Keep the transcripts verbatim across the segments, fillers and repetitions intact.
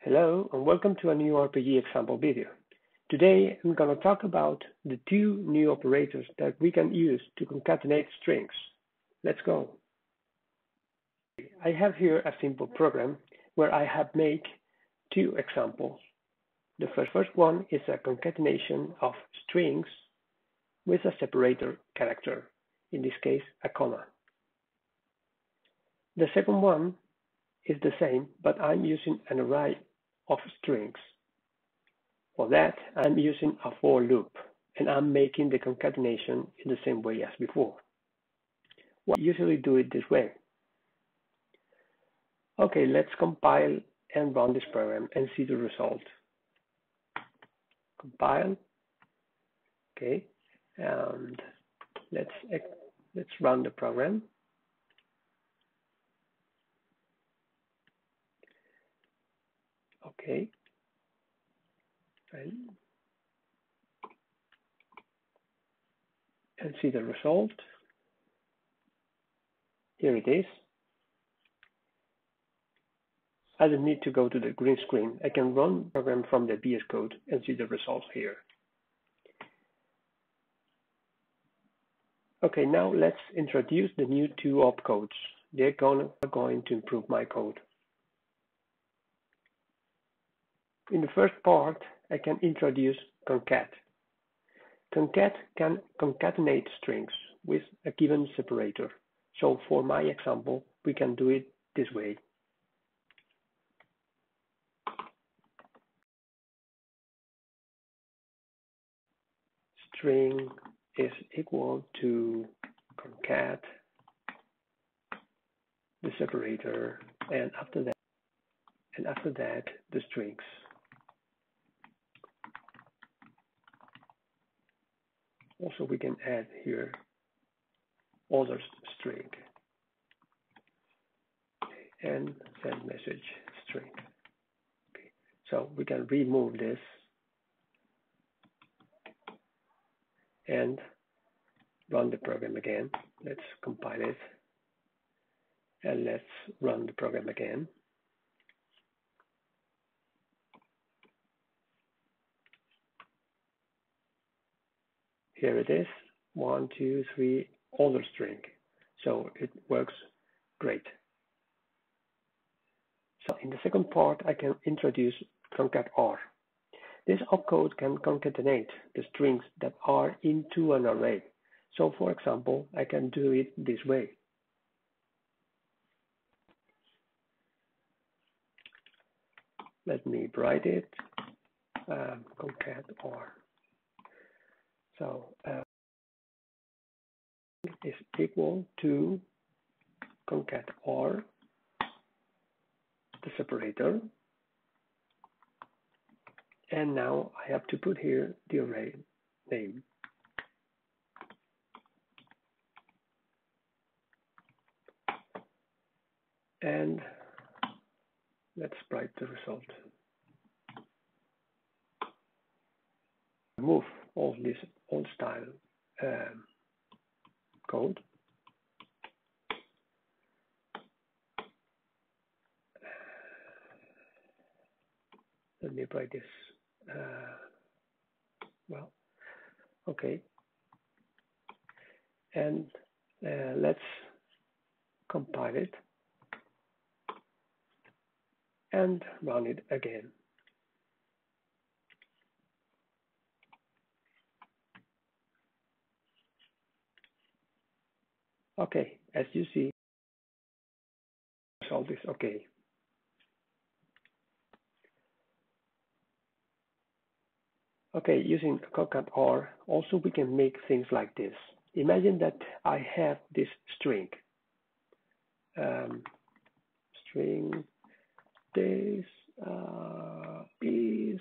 Hello and welcome to a new R P G example video. Today I'm going to talk about the two new operators that we can use to concatenate strings. Let's go. I have here a simple program where I have made two examples. The first, first one is a concatenation of strings with a separator character, in this case a comma. The second one is the same, but I'm using an array of strings. For that, I'm using a for loop, and I'm making the concatenation in the same way as before. We usually do it this way. Okay, let's compile and run this program and see the result. Compile. Okay, and let's let's run the program. Okay. And, and see the result. Here it is. I don't need to go to the green screen. I can run the program from the V S Code and see the results here. Okay, now let's introduce the new two opcodes. They're going, going to improve my code. In the first part, I can introduce concat. Concat can concatenate strings with a given separator. So for my example, we can do it this way. String is equal to concat the separator, and after that, and after that, the strings. Also, we can add here other string and send message string. Okay. So we can remove this and run the program again. Let's compile it and let's run the program again. Here it is, one, two, three, other string. So it works great. So in the second part, I can introduce concatarr. This opcode can concatenate the strings that are into an array. So for example, I can do it this way. Let me write it, um, concatarr. So uh, is equal to concatarr, the separator, and now I have to put here the array name. And let's write the result. Remove all this old style um, code. Let me write this. Uh, well, okay. And uh, let's compile it and run it again. Okay, as you see, the result is okay. Okay, using concatarr, also we can make things like this. Imagine that I have this string. Um, string, this uh, is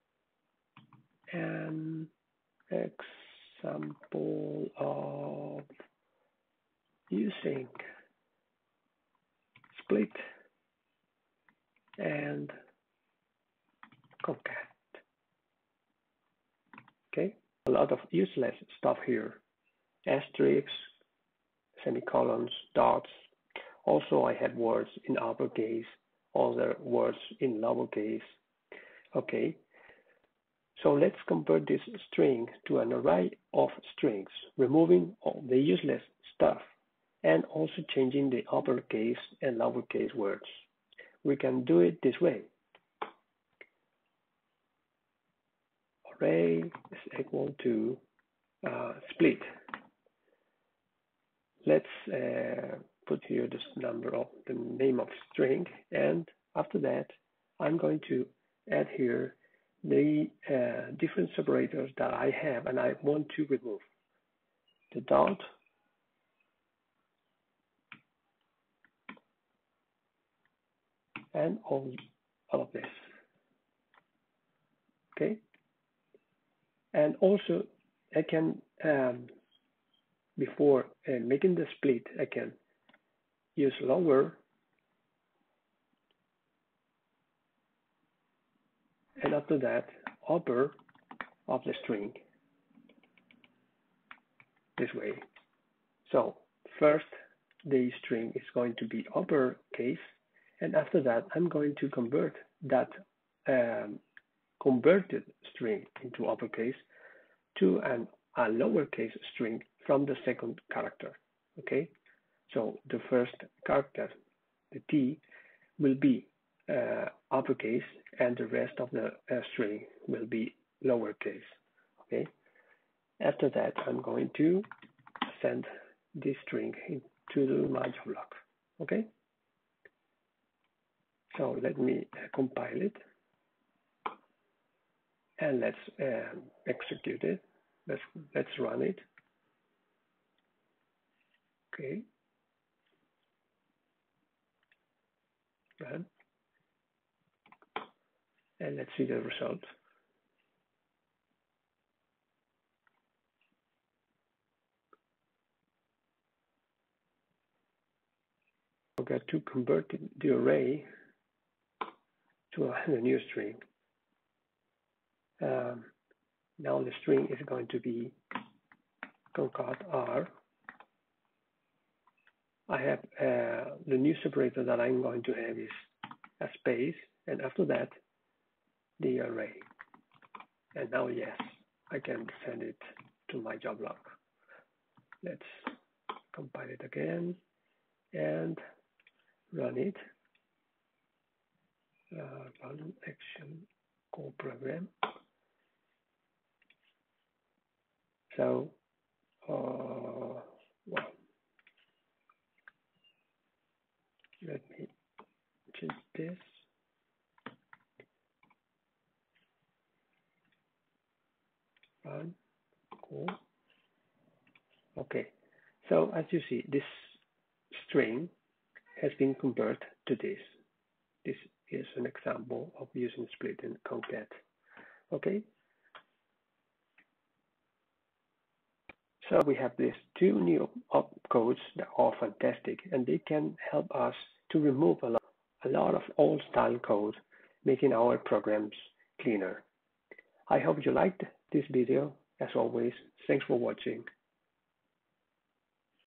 an example of using split and concat. Okay, a lot of useless stuff here. Asterisks, semicolons, dots. Also, I have words in uppercase other words in lowercase. Okay, so let's convert this string to an array of strings, removing all the useless stuff and also changing the uppercase and lowercase words. We can do it this way. Array is equal to uh, split. Let's uh, put here this number of the name of string, and after that I'm going to add here the uh, different separators that I have and I want to remove. The dot, and all, all of this. Okay, and also I can um, before uh, making the split, I can use lower and after that upper of the string this way. So first the string is going to be uppercase, and after that I'm going to convert that um, converted string into uppercase to an, a lowercase string from the second character. Okay, so the first character, the T, will be uh, uppercase, and the rest of the uh, string will be lowercase. Okay, after that I'm going to send this string into the my job log. Okay, so let me uh, compile it and let's uh, execute it. Let's let's run it. Okay, run, and let's see the result. Forgot to convert the array to a, a new string. Um, now the string is going to be concatarr. I have uh, the new separator that I'm going to have is a space, and after that the array. And now yes, I can send it to my job log. Let's compile it again and run it. Uh, run action call program. So, uh, well, let me change this. Run, cool. Okay, so as you see, this string has been converted to this. This is an example of using split and concat. Okay. So we have these two new opcodes that are fantastic, and they can help us to remove a lot, a lot of old style code, making our programs cleaner. I hope you liked this video. As always, thanks for watching.